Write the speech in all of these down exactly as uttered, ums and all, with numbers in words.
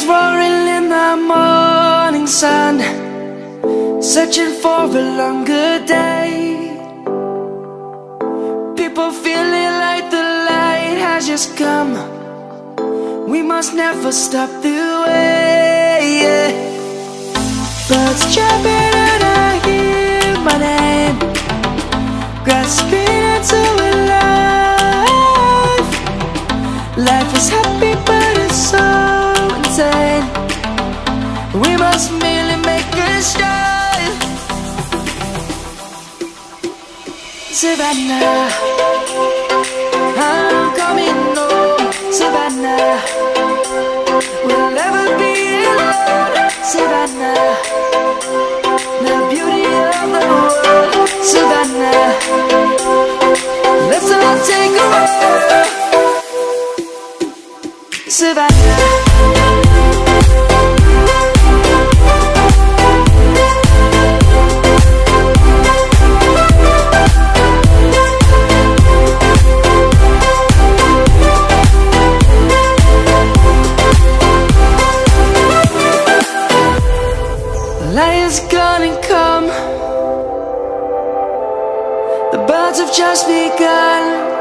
roaring in the morning sun, searching for a longer day. People feeling like the light has just come. We must never stop the way, yeah. Birds chirping and I hear my name, grasping into a life. Life is happy but it's so insane. We must merely make a start. Savannah, I'm coming home. Savannah, we'll never be alone. Savannah, the beauty of the world. Savannah, let's all take a walk. Savannah, light is gonna come. The birds have just begun.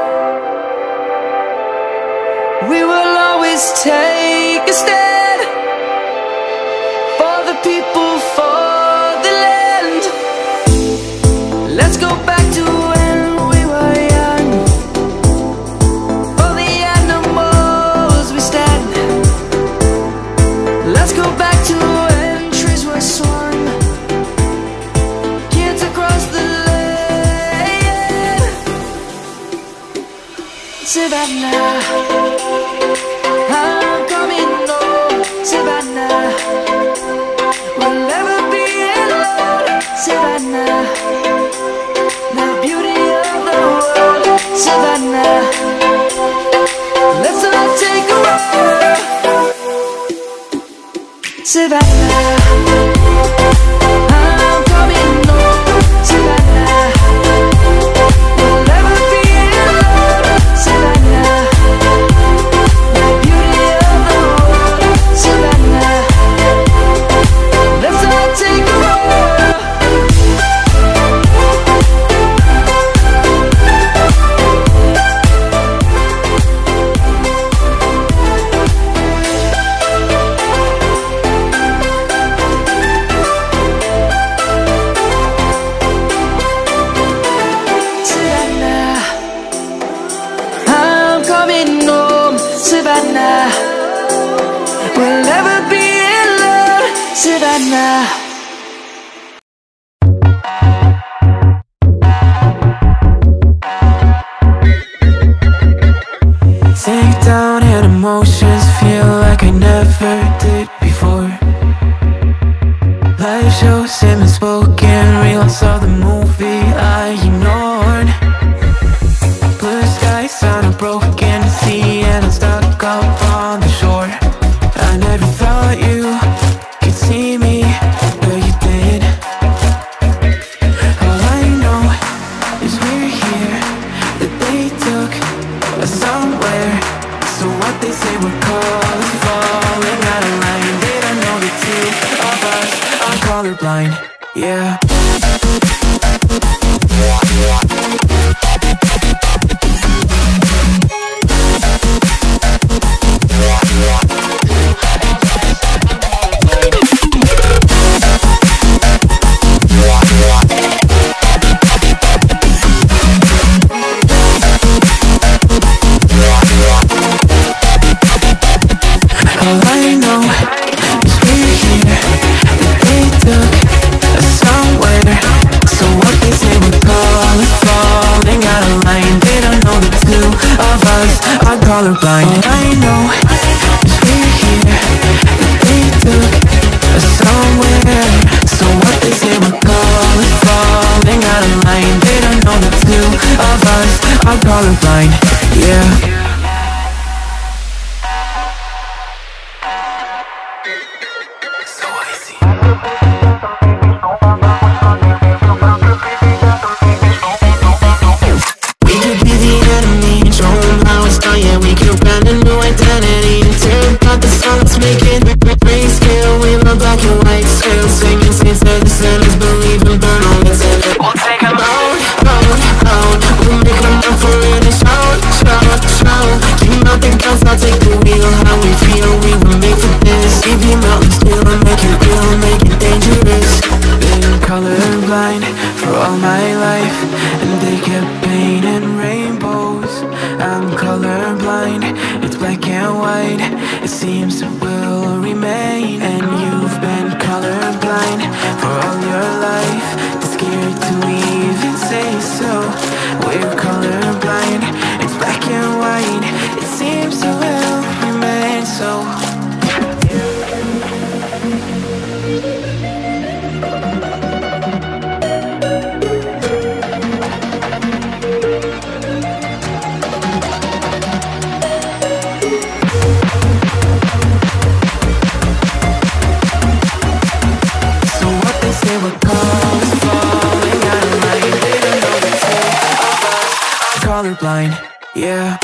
We will always take a stand for the people, for the land. Let's go back to when we were young. For the animals we stand. Let's go back to when trees were swung, kids across the land. Savannah, I'm coming home. Savannah, we'll never be alone. Savannah, the beauty of the world. Savannah, let's all take a walk. Savannah, I'm coming home. Savannah, we'll never be alone. Savannah, the beauty of the world. Savannah, let's all take a walk. Savannah, I'm coming home. Savannah, we'll never be alone. Savannah. Take down and emotions feel like I never did before. Live shows him spoken reels of the movie I ignored. Blue skies on a broken sea and I'm stuck up on the shore. I never thought you could see me, but you did. All I know is we're here, that they took us somewhere. So what they say we're calling, falling out of line. They don't know the two of us are colorblind, yeah. All I know is we're here, that they took us somewhere. So what they say we're calling, falling out of line. They don't know the two of us are colorblind. All I know is we're here, that they took us somewhere. So what they say we're calling, falling out of line. They don't know the two of us are colorblind, yeah. We could be the enemy and show them how it's done. Yeah, we could brand a new identity and tear apart the song that's making colorblind. It's black and white, it seems it will remain. And you've been colorblind for all your life, too scared to even say so. We're colorblind, it's black and white, it seems it will remain so. Colorblind, yeah.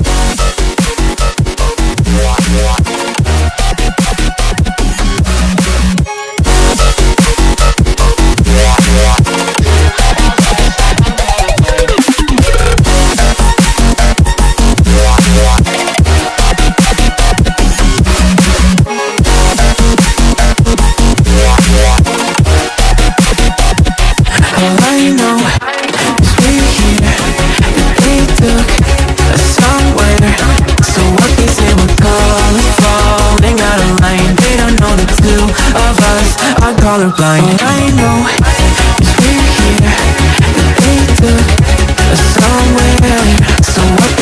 All I know is we're here, that they took us somewhere. So what they say we're calling, falling out of line. They don't know the two of us are colorblind. All I know is we're here, that they took us somewhere. So what